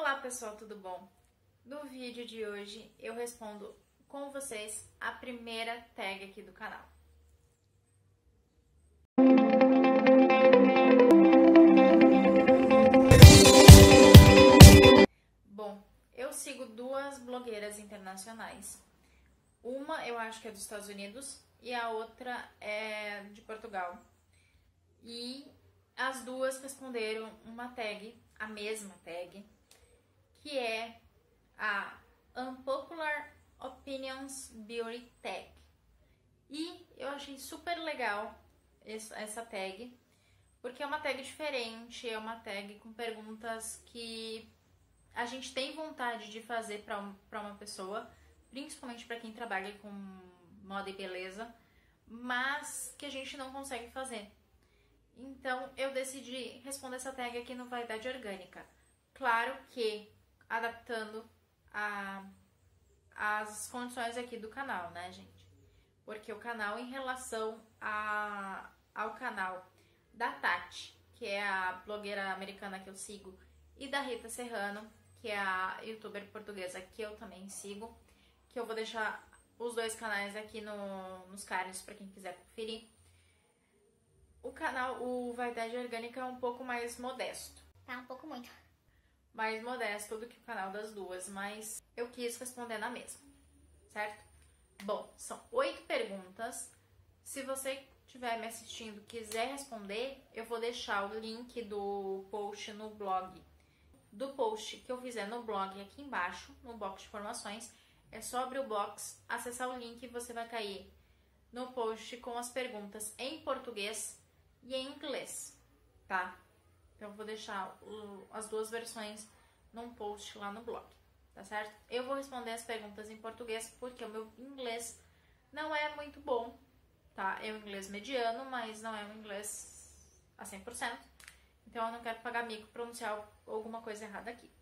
Olá pessoal, tudo bom? No vídeo de hoje eu respondo com vocês a primeira tag aqui do canal. Bom, eu sigo duas blogueiras internacionais. Uma eu acho que é dos Estados Unidos e a outra é de Portugal. E as duas responderam uma tag, a mesma tag, que é a Unpopular Opinions Beauty Tag. E eu achei super legal essa tag, porque é uma tag diferente, é uma tag com perguntas que a gente tem vontade de fazer para uma pessoa, principalmente para quem trabalha com moda e beleza, mas que a gente não consegue fazer. Então eu decidi responder essa tag aqui no Vaidade Orgânica. Claro que adaptando as condições aqui do canal, né, gente? Porque o canal, em relação ao canal da Tati, que é a blogueira americana que eu sigo, e da Rita Serrano, que é a youtuber portuguesa que eu também sigo, que eu vou deixar os dois canais aqui nos cards para quem quiser conferir. O canal, o Vaidade Orgânica, é um pouco mais modesto. Tá um pouco muito. Mais modesto do que o canal das duas, mas eu quis responder na mesma, certo? Bom, são 8 perguntas. Se você estiver me assistindo e quiser responder, eu vou deixar o link do post no blog. Do post que eu fizer no blog aqui embaixo, no box de informações, é só abrir o box, acessar o link e você vai cair no post com as perguntas em português e em inglês, tá? Então eu vou deixar as duas versões num post lá no blog, tá certo? Eu vou responder as perguntas em português porque o meu inglês não é muito bom, tá? É um inglês mediano, mas não é um inglês a 100%. Então eu não quero pagar mico pronunciar alguma coisa errada aqui.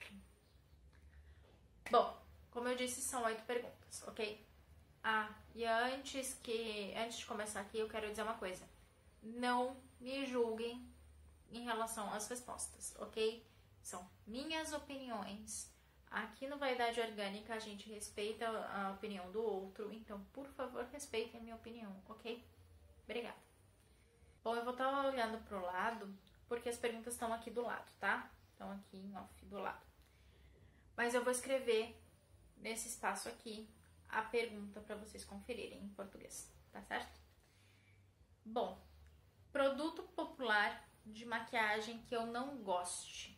Bom, como eu disse, são 8 perguntas, ok? E antes de começar aqui, eu quero dizer uma coisa. Não me julguem em relação às respostas, ok? São minhas opiniões. Aqui no Vaidade Orgânica a gente respeita a opinião do outro, então por favor respeitem a minha opinião, ok? Obrigada. Bom, eu vou estar olhando pro lado, porque as perguntas estão aqui do lado, tá? Estão aqui em off do lado. Mas eu vou escrever nesse espaço aqui a pergunta para vocês conferirem em português, tá certo? Bom, produto popular de maquiagem que eu não goste.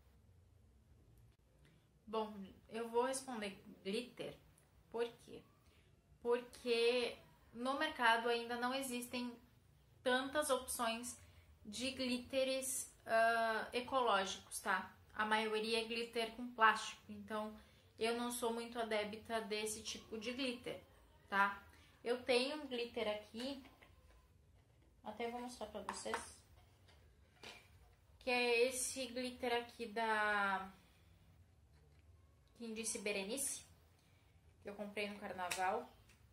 Bom, eu vou responder glitter. Por quê? Porque no mercado ainda não existem tantas opções de glitters ecológicos, tá? A maioria é glitter com plástico, então eu não sou muito adepta desse tipo de glitter, tá? Eu tenho um glitter aqui, até vou mostrar pra vocês, que é esse glitter aqui da Quindice Berenice, que eu comprei no carnaval.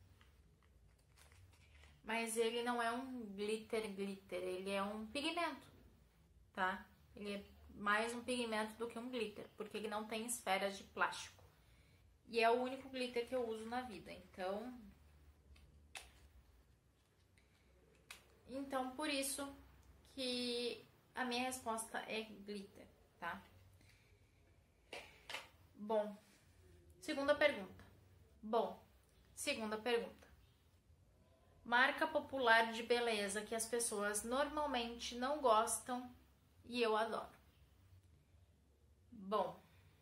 Mas ele não é um glitter, ele é um pigmento, tá? Ele é mais um pigmento do que um glitter, porque ele não tem esferas de plástico. E é o único glitter que eu uso na vida, então por isso que a minha resposta é glitter, tá? Bom, segunda pergunta. Marca popular de beleza que as pessoas normalmente não gostam e eu adoro. Bom,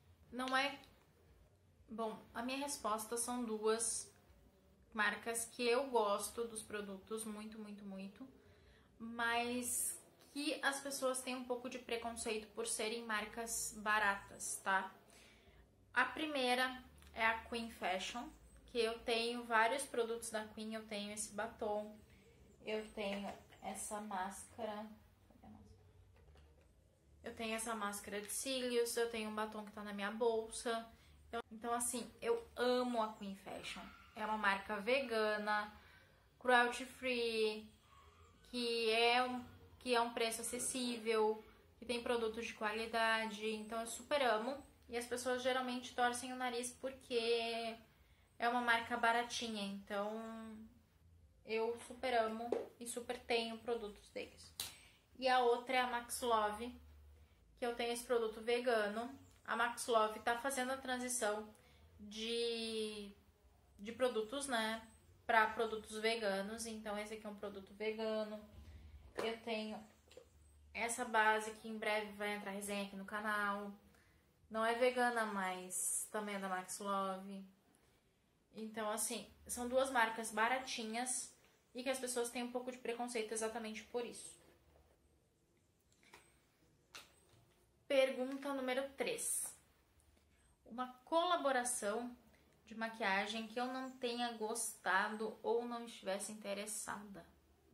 a minha resposta são duas marcas que eu gosto dos produtos muito, mas que as pessoas têm um pouco de preconceito por serem marcas baratas, tá? A primeira é a Queen Fashion, que eu tenho vários produtos da Queen. Eu tenho esse batom, eu tenho essa máscara, de cílios, eu tenho um batom que tá na minha bolsa. Então assim, eu amo a Queen Fashion. É uma marca vegana, cruelty free, que é um preço acessível, que tem produtos de qualidade, então eu super amo. e as pessoas geralmente torcem o nariz porque é uma marca baratinha, então eu super amo e super tenho produtos deles. E a outra é a Max Love, que eu tenho esse produto vegano. A Max Love tá fazendo a transição de produtos, né, para produtos veganos. Então esse aqui é um produto vegano. Eu tenho essa base que em breve vai entrar resenha aqui no canal. Não é vegana, mas também é da Max Love. Então, assim, são duas marcas baratinhas e que as pessoas têm um pouco de preconceito exatamente por isso. Pergunta número 3. Uma colaboração de maquiagem que eu não tenha gostado ou não estivesse interessada.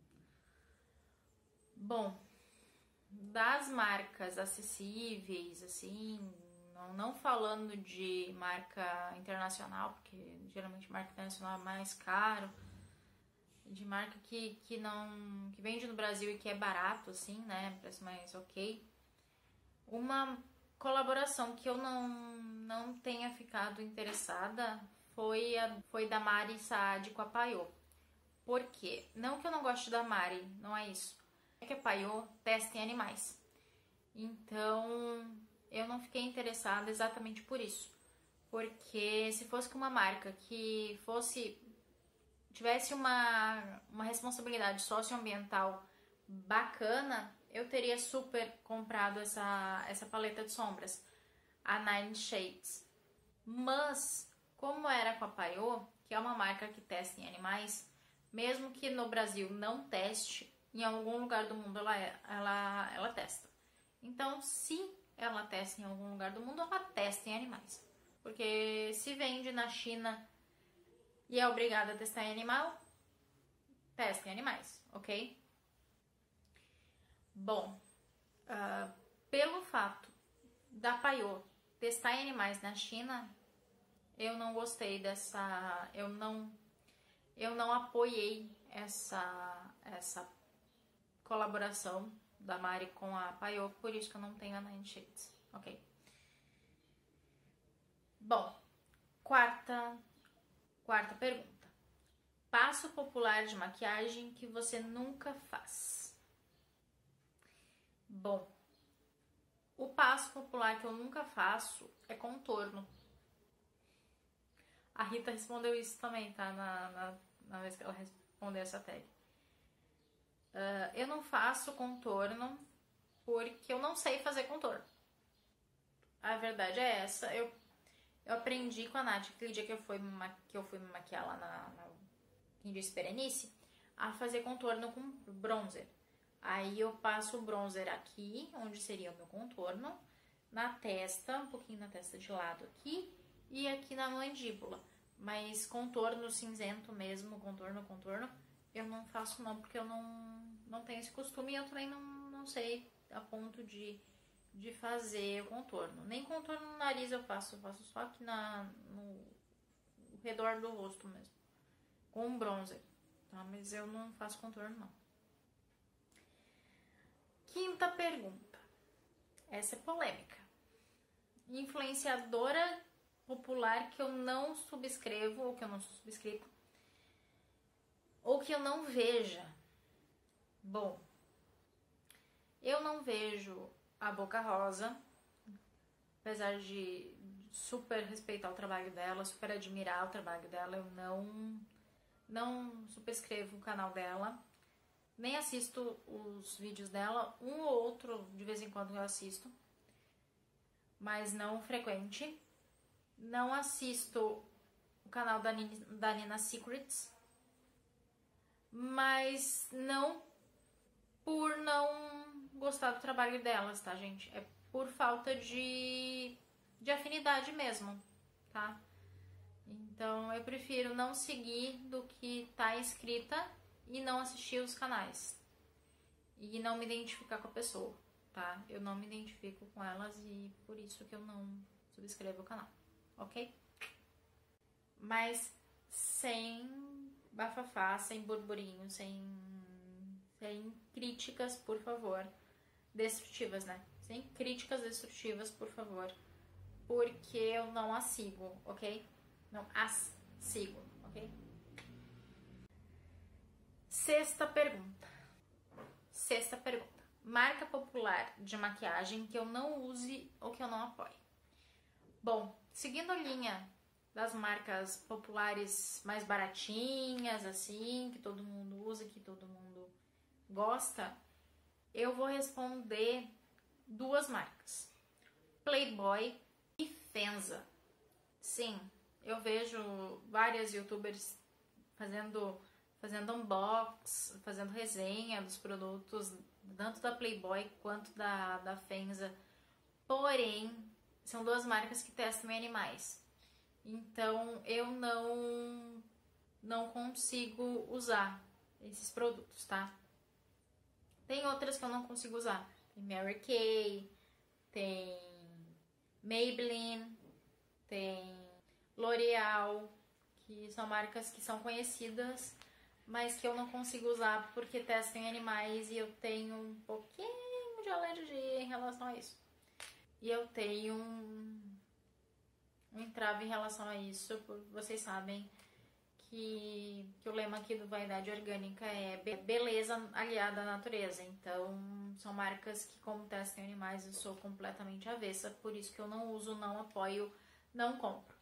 Bom, das marcas acessíveis, assim, não falando de marca internacional, porque geralmente marca internacional é mais caro, de marca que vende no Brasil e que é barato, assim, né, preço mais ok. Uma colaboração que eu não tenha ficado interessada foi da Mari Saad com a Payot. Por quê? Não que eu não goste da Mari, não é isso. É que a Payot testa em animais. Então, eu não fiquei interessada exatamente por isso. Porque se fosse com uma marca que tivesse uma responsabilidade socioambiental bacana, eu teria super comprado essa paleta de sombras, a Nine Shades. Mas, como era com a Payot, que é uma marca que testa em animais, mesmo que no Brasil não teste, em algum lugar do mundo ela testa. Então, se ela testa em algum lugar do mundo, ela testa em animais. Porque se vende na China e é obrigada a testar em animal, testa em animais, ok? Bom, pelo fato da Payot testar em animais na China, eu não gostei dessa... Eu não apoiei essa colaboração da Mari com a Payot, por isso que eu não tenho a Nine Shades, ok? Bom, quarta pergunta. Passo popular de maquiagem que você nunca faz. Bom, o passo popular que eu nunca faço é contorno. A Rita respondeu isso também, tá? Na vez que ela respondeu essa tag. Eu não faço contorno porque eu não sei fazer contorno. A verdade é essa. Eu aprendi com a Nath aquele dia que eu fui me maquiar lá na Indício Berenice a fazer contorno com bronzer. Aí eu passo o bronzer aqui, onde seria o meu contorno, na testa, um pouquinho na testa de lado aqui e aqui na mandíbula. Mas contorno cinzento mesmo, contorno, eu não faço não, porque eu não tenho esse costume e eu também não sei a ponto de fazer o contorno. Nem contorno no nariz eu faço só aqui no redor do rosto mesmo, com bronzer, tá? Mas eu não faço contorno não. Quinta pergunta. Essa é polêmica. Influenciadora popular que eu não subscrevo, ou que eu não sou subscrita, ou que eu não veja. Bom, eu não vejo a Boca Rosa, apesar de super respeitar o trabalho dela, super admirar o trabalho dela, eu não subscrevo o canal dela, nem assisto os vídeos dela, um ou outro de vez em quando eu assisto, mas não frequente. Não assisto o canal da Nina Secrets, mas não por não gostar do trabalho delas, tá, gente? É por falta de afinidade mesmo, tá? Então eu prefiro não seguir do que tá inscrita e não assistir os canais. E não me identificar com a pessoa, tá? Eu não me identifico com elas e por isso que eu não subscrevo o canal, ok? Mas sem bafafá, sem burburinho, sem críticas, por favor, destrutivas, né? Sem críticas destrutivas, por favor. porque eu não as sigo, ok? Não as sigo, ok? Sexta pergunta. Marca popular de maquiagem que eu não use ou que eu não apoie. Bom, seguindo a linha das marcas populares mais baratinhas, assim, que todo mundo usa, que todo mundo gosta, eu vou responder duas marcas: Playboy e Fenza. Sim, eu vejo várias youtubers fazendo unbox, fazendo resenha dos produtos, tanto da Playboy quanto da Fenza. Porém, são duas marcas que testam em animais. Então, eu não consigo usar esses produtos, tá? Tem outras que eu não consigo usar. Tem Mary Kay, tem Maybelline, tem L'Oreal, que são marcas que são conhecidas, mas que eu não consigo usar porque testam em animais e eu tenho um pouquinho de alergia em relação a isso. E eu tenho um entrave em relação a isso, vocês sabem que o lema aqui do Vaidade Orgânica é beleza aliada à natureza. Então, são marcas que, como testam em animais, eu sou completamente avessa, por isso que eu não uso, não apoio, não compro.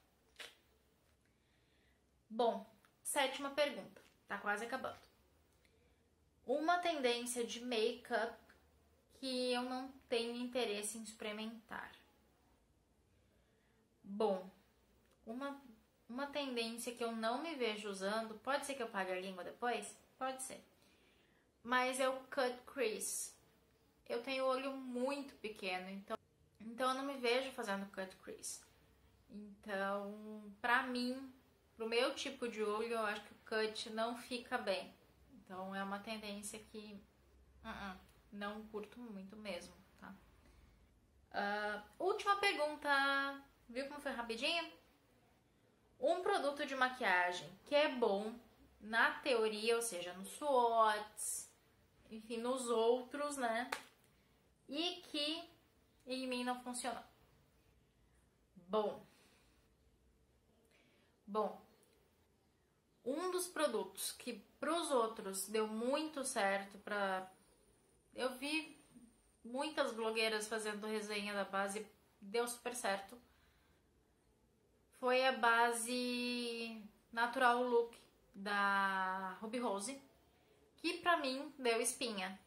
Bom, sétima pergunta, tá quase acabando. Uma tendência de make-up que eu não tenho interesse em experimentar. Bom, uma tendência que eu não me vejo usando, pode ser que eu pague a língua depois? Pode ser. Mas é o cut crease. Eu tenho o olho muito pequeno, então eu não me vejo fazendo cut crease. Então, pra mim, pro meu tipo de olho, eu acho que o cut não fica bem. Então, é uma tendência que não curto muito mesmo, tá? Última pergunta. Viu como foi rapidinho? Um produto de maquiagem que é bom na teoria, ou seja, nos SWOTs, enfim, nos outros, né? E que em mim não funcionou. Bom, um dos produtos que pros outros deu muito certo, eu vi muitas blogueiras fazendo resenha da base, deu super certo, foi a base Natural Look da Ruby Rose, que pra mim deu espinha.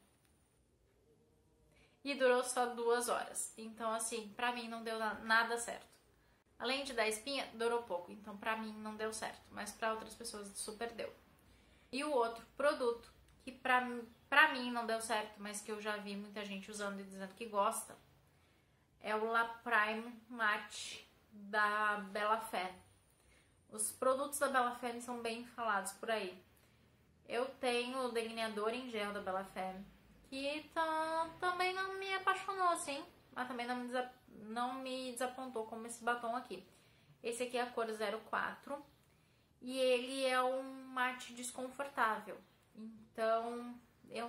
E durou só 2 horas. Então, assim, pra mim não deu nada certo. Além de dar espinha, durou pouco. Então, pra mim não deu certo. Mas pra outras pessoas super deu. E o outro produto que pra mim não deu certo, mas que eu já vi muita gente usando e dizendo que gosta, é o La Prime Matte da Bella Fé. Os produtos da Bella Fé são bem falados por aí. Eu tenho o delineador em gel da Bella Fé, que também não me apaixonou, assim, mas também não me desapontou como esse batom aqui. Esse aqui é a cor 04 e ele é um mate desconfortável. Então, eu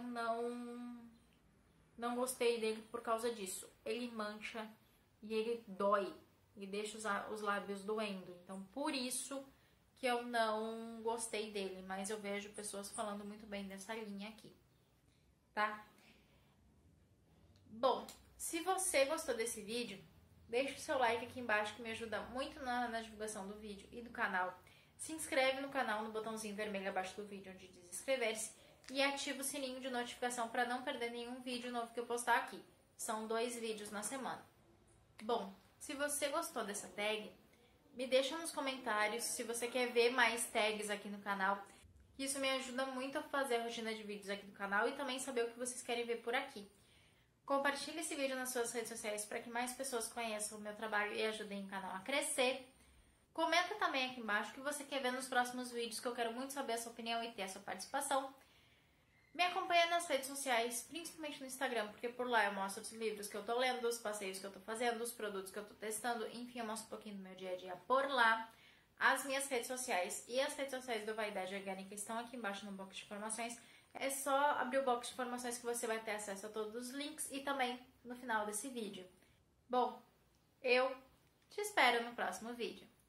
não gostei dele por causa disso. Ele mancha e ele dói e deixa os lábios doendo. Então, por isso que eu não gostei dele, mas eu vejo pessoas falando muito bem dessa linha aqui, tá? Bom, se você gostou desse vídeo, deixa o seu like aqui embaixo que me ajuda muito na divulgação do vídeo e do canal. Se inscreve no canal no botãozinho vermelho abaixo do vídeo onde diz inscrever-se e ativa o sininho de notificação para não perder nenhum vídeo novo que eu postar aqui. São 2 vídeos na semana. Bom, se você gostou dessa tag, me deixa nos comentários se você quer ver mais tags aqui no canal. Isso me ajuda muito a fazer a rotina de vídeos aqui do canal e também saber o que vocês querem ver por aqui. Compartilhe esse vídeo nas suas redes sociais para que mais pessoas conheçam o meu trabalho e ajudem o canal a crescer. Comenta também aqui embaixo o que você quer ver nos próximos vídeos, que eu quero muito saber a sua opinião e ter a sua participação. Me acompanha nas redes sociais, principalmente no Instagram, porque por lá eu mostro os livros que eu tô lendo, os passeios que eu tô fazendo, os produtos que eu tô testando, enfim, eu mostro um pouquinho do meu dia a dia por lá. As minhas redes sociais e as redes sociais do Vaidade Orgânica estão aqui embaixo no box de informações. É só abrir o box de informações que você vai ter acesso a todos os links e também no final desse vídeo. Bom, eu Te espero no próximo vídeo.